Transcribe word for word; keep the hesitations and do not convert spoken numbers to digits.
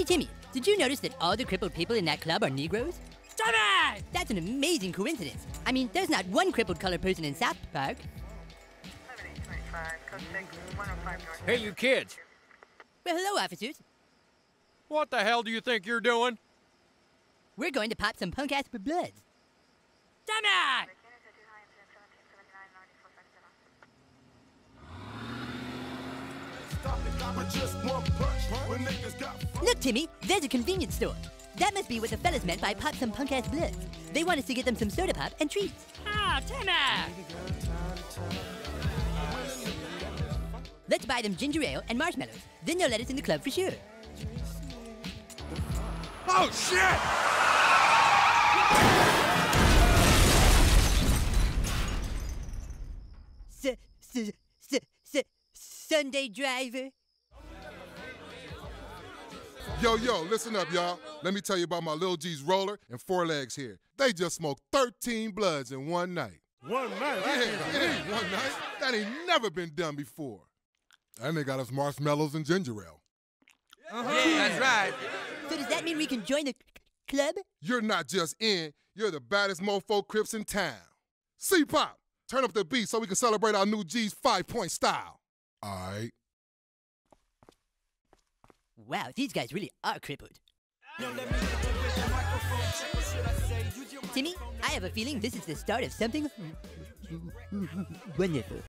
Hey, Timmy, did you notice that all the crippled people in that club are Negroes? Timmy! That's an amazing coincidence. I mean, there's not one crippled colored person in South Park. Hey, you kids. Well, hello, officers. What the hell do you think you're doing? We're going to pop some punk-ass for bloods. Timmy! Look, Timmy, there's a convenience store. That must be what the fellas meant by pop some punk-ass bloods. They want us to get them some soda pop and treats. Oh, Timmy! Let's buy them ginger ale and marshmallows. Then they'll let us in the club for sure. Oh, shit! S s s s Sunday driver. Yo, yo, listen up, y'all. Let me tell you about my Lil G's roller and four legs here. They just smoked thirteen bloods in one night. One night? Yeah, it ain't one night. That ain't never been done before. And they got us marshmallows and ginger ale. Uh-huh. Yeah, that's right. So does that mean we can join the club? You're not just in, you're the baddest mofo Crips in town. C-Pop, turn up the beat so we can celebrate our new G's five-point style. All right. Wow, these guys really are crippled. Timmy, I have a feeling this is the start of something wonderful.